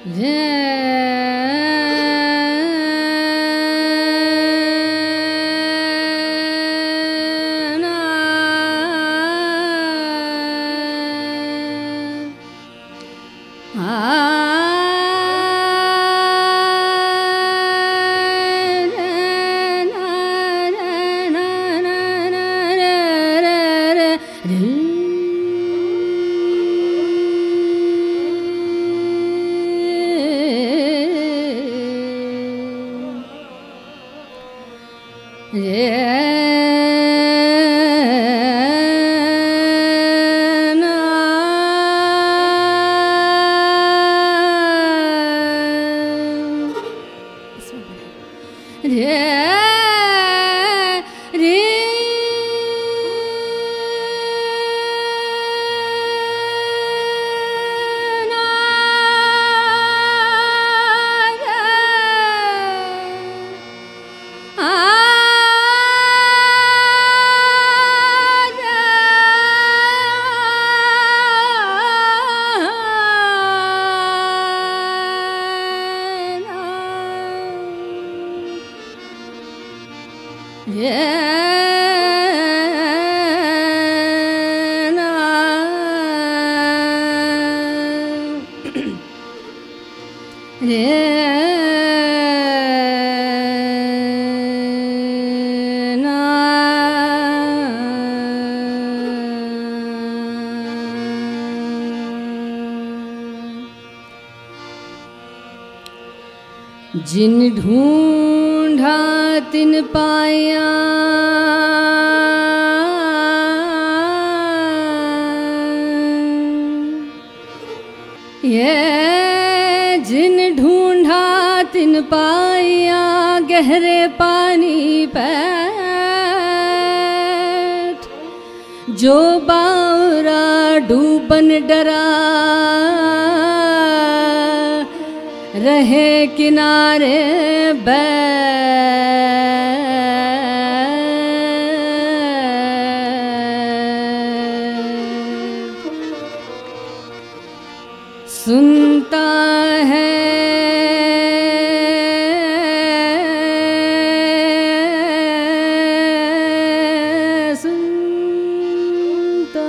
जिन ढूंढा तिन पाया, ये जिन ढूंढा तिन पाया, गहरे पानी पैठ, जो बावरा डूबन डरा, रहे किनारे सुनता है सुनता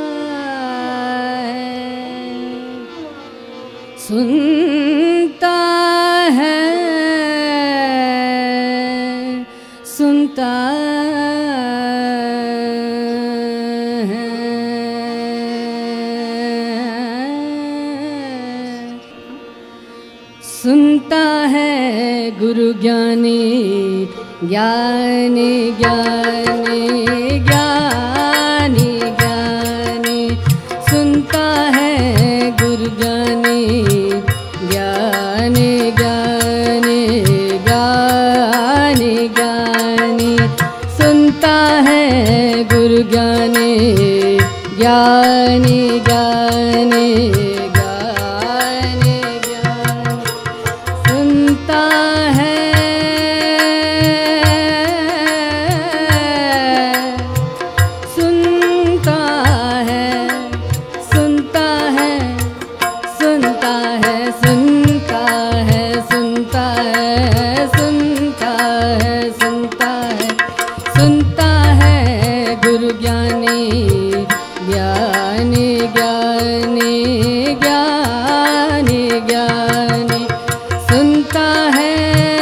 है सुनता है सुनता है गुरु ज्ञानी ज्ञानी ज्ञानी ज्ञानी ज्ञानी सुनता है गुरु ज्ञानी ज्ञानी ज्ञानी ज्ञानी ज्ञानी सुनता है गुरु ज्ञानी ज्ञानी ज्ञानी ज्ञानी ज्ञानी सुनता है सुनता है सुनता है सुनता है सुनता है सुनता है सुनता है सुनता है सुनता है गुरु ज्ञानी ज्ञानी ज्ञानी ज्ञानी ज्ञानी सुनता है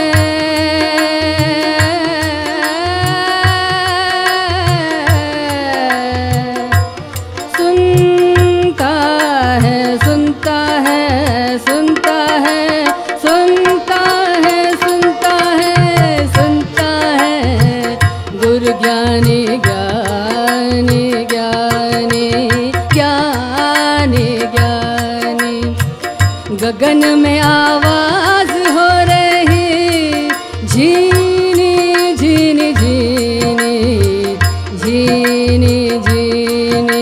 सुनता है सुनता है सुनता है सुनता है सुनता है सुनता है गुरु ज्ञानी ज्ञानी ज्ञानी ज्ञानी ज्ञानी गगन में आवाज हो रही झीनी झीनी झीनी झीनी झीनी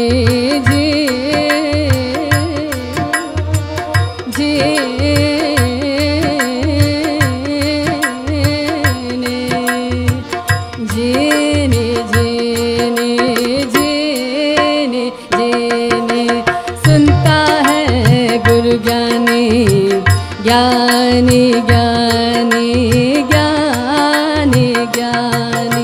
झीनी झीनी झीनी झीनी सुनता है गुरु ज्ञानी ज्ञानी ज्ञानी ज्ञानी ज्ञानी।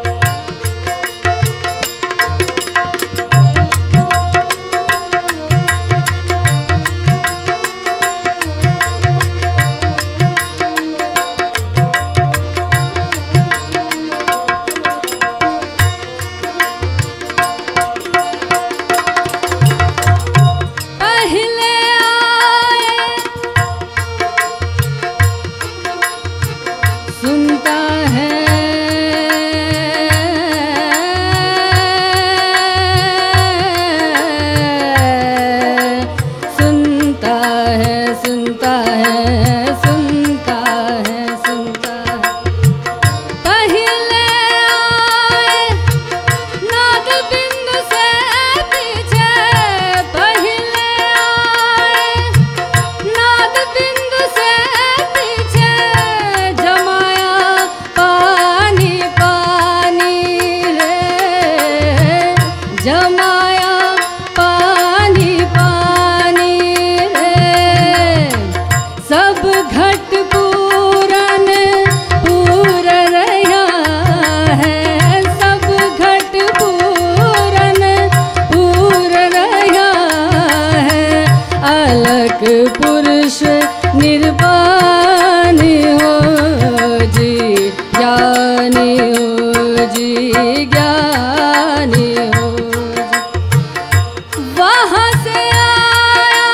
पुरुष निर्वाण हो जी, ज्ञानी हो जी, ज्ञानी हो जी। वहाँ से आया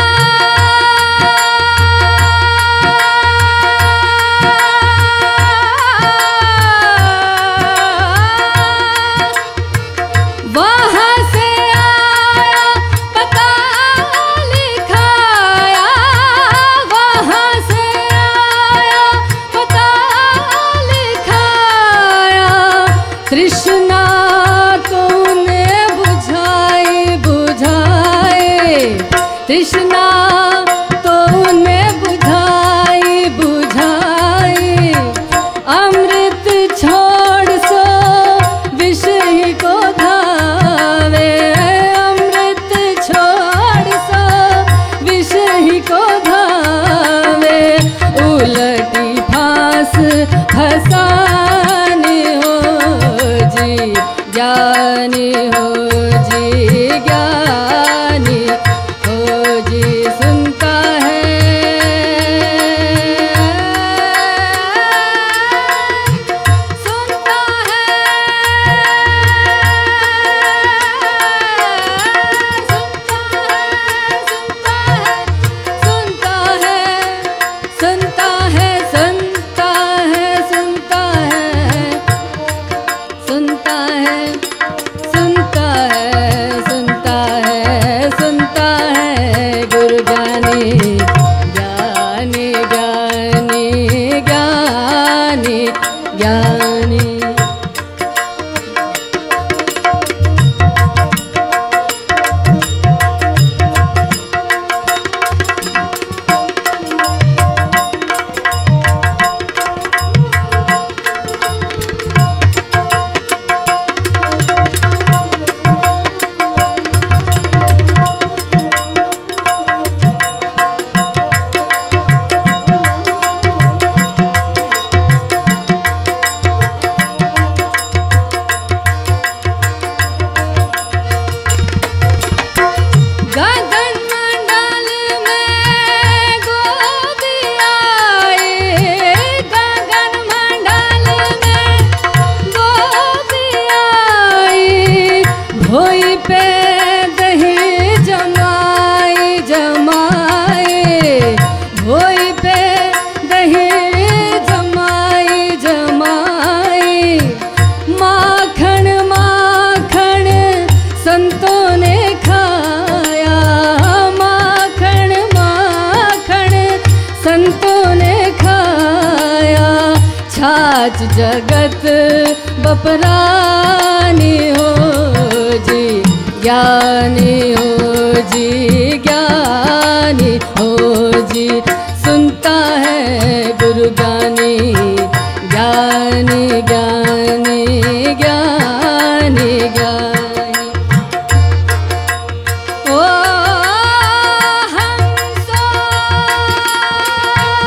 वहाँ से आया पता लिखाया, वहाँ से आया पता लिखाया। तृष्णा तूने बुझाई बुझाए, तृष्णा तूने बुझाई बुझाई। अमृत छोड़ सो विष ही को धावे, अमृत छोड़ सो विष ही को धावे। उलटी फांस फसानी हो जी, ज्ञानी हो जी, ज्ञानी हो जी। सुनता है सुनता है सुनता है सुनता है सुनता है सुनता है सुनता है सुनता है सुनता है सुनता है। गुरु ज्ञानी ज्ञानी ज्ञानी ज्ञानी ज्ञानी। गगन मंडल में गोपी आई, गगन मंडल में गोपी आई। भोई पे दही जमाई जमाई, भोई पे दही जमाई जमाई। माखन माखन संतों ने खाया, माखन माखन संतों ने खाया। छाछ जगत बपरानी हो जी, ज्ञानी हो जी, ज्ञानी हो जी। सुनता है गुरु ज्ञानी ज्ञानी ज्ञानी ज्ञानी ज्ञानी। ओ हम सो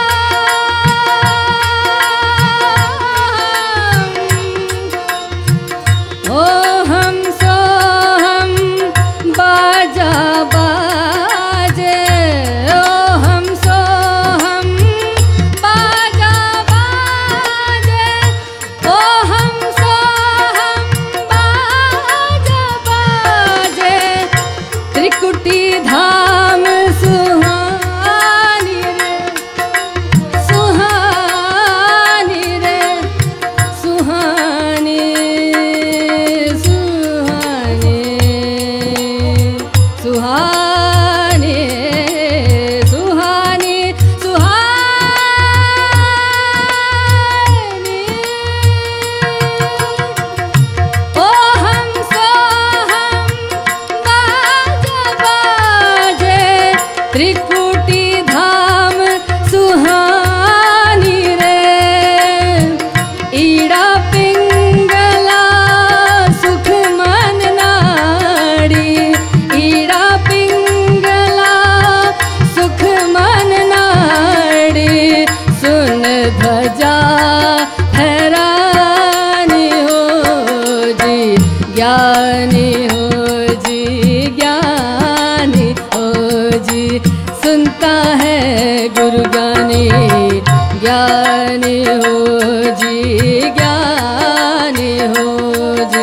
गुरु ज्ञानी, ज्ञानी हो जी, ज्ञानी हो जी।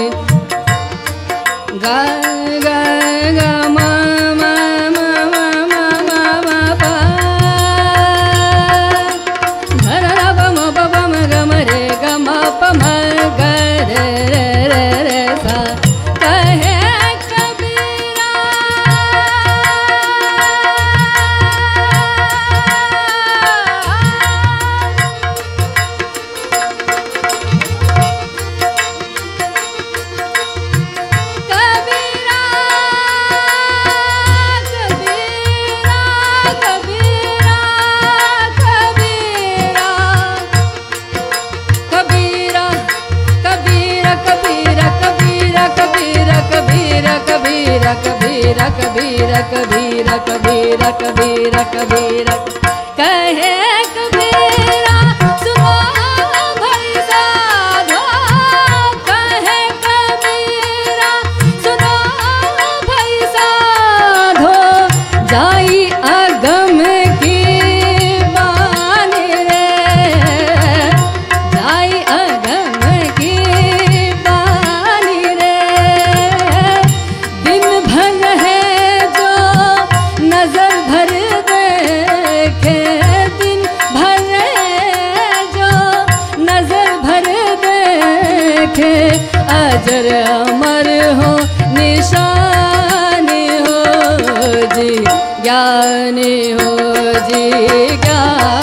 गा गा गा मा मा मा मा मा मा मा पा, ध र र प म प प म ग म रे ग म प म ग रे रे रे रे सा। कहे कबीरा कबीरा कबीरा कबीरा कबीरा कबीरा कबीरा, कहे कबीरा सुनो भाई साधो, कहे कबीरा सुनो भाई साधो, जाई अगम की बानी रे, जाई अगम की बानी रे। दिन भर है जो नजर भर देखे, दिन भर है जो नजर भर देखे, अजर अमर हो निशानी हो जी, ज्ञानी हो जी, ज्ञानी